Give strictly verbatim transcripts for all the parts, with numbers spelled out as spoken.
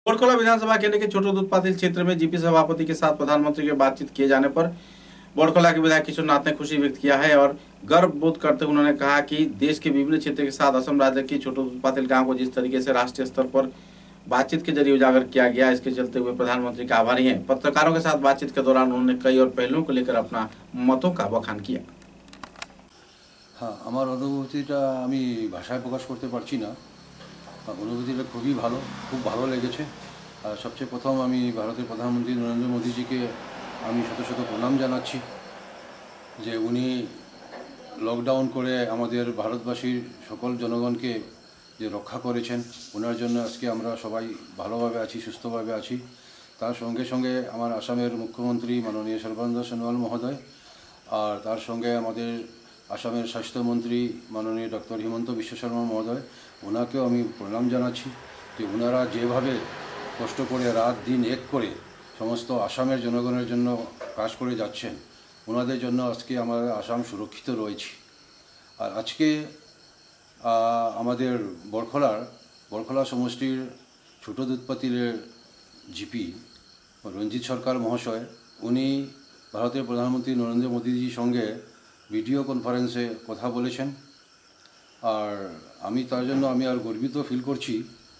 बोरकोला विधानसभा केंद्र के छोटो दूध पातिल क्षेत्र में जीपी सभापति के साथ प्रधानमंत्री के बातचीत किए जाने पर बोरकोला के विधायक किशोर नाथ ने खुशी व्यक्त किया है और गर्व बोध करते हुए उन्होंने कहा कि देश के विभिन्न क्षेत्र के साथ असम राज्य की छोटो दूध पातिल गांव को जिस तरीके से राष्ट्रीय स्तर पर बातचीत के जरिए उजागर किया गया, इसके चलते हुए प्रधानमंत्री का आभारी हैं। पत्रकारों के साथ बातचीत के दौरान उन्होंने कई और पहलुओं को लेकर अपना मतों का बखान किया। हाँ, আমার অনুভূতিটা আমি ভাষায় প্রকাশ করতে পারছি না। অনুভূতিটা খুবই ভালো, খুব ভালো লেগেছে। আর সবচেয়ে প্রথম আমি ভারতের প্রধানমন্ত্রী নরেন্দ্র মোদীজিকে আমি শত শত প্রণাম জানাচ্ছি যে উনি লকডাউন করে আমাদের ভারতবাসীর সকল জনগণকে যে রক্ষা করেছেন, ওনার জন্য আজকে আমরা সবাই ভালোভাবে আছি, সুস্থভাবে আছি। তার সঙ্গে সঙ্গে আমার আসামের মুখ্যমন্ত্রী মাননীয় সর্বানন্দ সোনোয়াল মহোদয়, আর তার সঙ্গে আমাদের আসামের স্বাস্থ্যমন্ত্রী মাননীয় ডক্টর হিমন্ত বিশ্ব শর্মা মহোদয়, ওনাকেও আমি প্রণাম জানাচ্ছি যে ওনারা যেভাবে কষ্ট করে রাত দিন এক করে সমস্ত আসামের জনগণের জন্য কাজ করে যাচ্ছেন, ওনাদের জন্য আজকে আমাদের আসাম সুরক্ষিত রয়েছে। আর আজকে আমাদের বরখলার বরখলা সমষ্টির ছোটো দুধ পাতিলের জিপি রঞ্জিত সরকার মহাশয়, উনি ভারতের প্রধানমন্ত্রী নরেন্দ্র মোদীজির সঙ্গে ভিডিও কনফারেন্সে কথা বলেছেন। আর আমি তার জন্য আমি আর গর্বিত ফিল করছি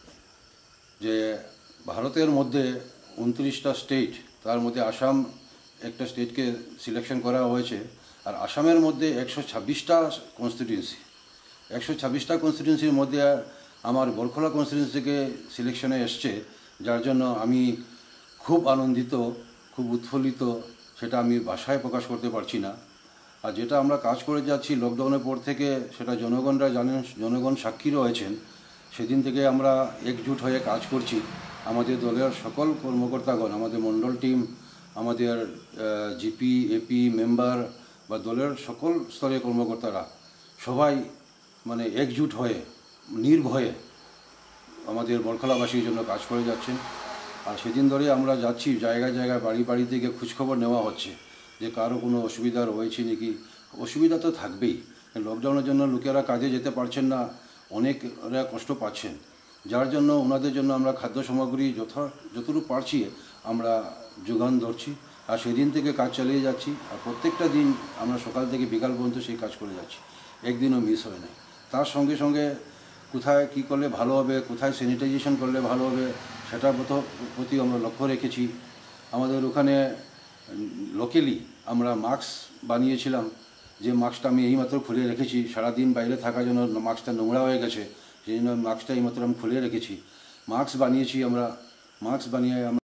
যে ভারতের মধ্যে উনত্রিশটা স্টেট, তার মধ্যে আসাম একটা স্টেটকে সিলেকশন করা হয়েছে। আর আসামের মধ্যে একশো ছাব্বিশটা কনস্টিটিউয়েন্সি একশো ছাব্বিশটা কনস্টিটিউয়েন্সির মধ্যে আমার বরখলা কনস্টিটিউয়েন্সি থেকে সিলেকশনে এসছে, যার জন্য আমি খুব আনন্দিত, খুব উৎফুল্লিত, সেটা আমি ভাষায় প্রকাশ করতে পারছি না। আর যেটা আমরা কাজ করে যাচ্ছি লকডাউনের পর থেকে, সেটা জনগণরা জানেন, জনগণ সাক্ষী রয়েছেন। সেদিন থেকে আমরা একজুট হয়ে কাজ করছি। আমাদের দলের সকল কর্মকর্তাগণ, আমাদের মণ্ডল টিম, আমাদের জিপি এপি মেম্বার বা দলের সকল স্তরের কর্মকর্তারা সবাই মানে একজুট হয়ে নির্ভয়ে আমাদের বরখলাবাসীর জন্য কাজ করে যাচ্ছেন। আর সেদিন ধরে আমরা যাচ্ছি জায়গায় জায়গায়, বাড়ি বাড়ি থেকে খোঁজখবর নেওয়া হচ্ছে যে কারো কোনো অসুবিধা রয়েছে নাকি। অসুবিধা তো থাকবেই, লকডাউনের জন্য লোকেরা কাজে যেতে পারছেন না, অনেকরা কষ্ট পাচ্ছেন, যার জন্য ওনাদের জন্য আমরা খাদ্য সামগ্রী যথা যতটুকু পারছি আমরা যোগান ধরছি। আর সেদিন থেকে কাজ চালিয়ে যাচ্ছি। আর প্রত্যেকটা দিন আমরা সকাল থেকে বিকাল পর্যন্ত সেই কাজ করে যাচ্ছি, একদিনও মিস হয় না। তার সঙ্গে সঙ্গে কোথায় কী করলে ভালো হবে, কোথায় স্যানিটাইজেশন করলে ভালো হবে, সেটার প্রতি আমরা লক্ষ্য রেখেছি। আমাদের ওখানে লোকালি আমরা মাস্ক বানিয়েছিলাম, যে মাস্কটা আমি এইমাত্র খুলে রেখেছি। সারাদিন বাইরে থাকার জন্য মাস্কটা নোংরা হয়ে গেছে, সেই জন্য মাস্কটা এইমাত্র আমি খুলে রেখেছি। মাস্ক বানিয়েছি আমরা, মাস্ক বানিয়ে আমরা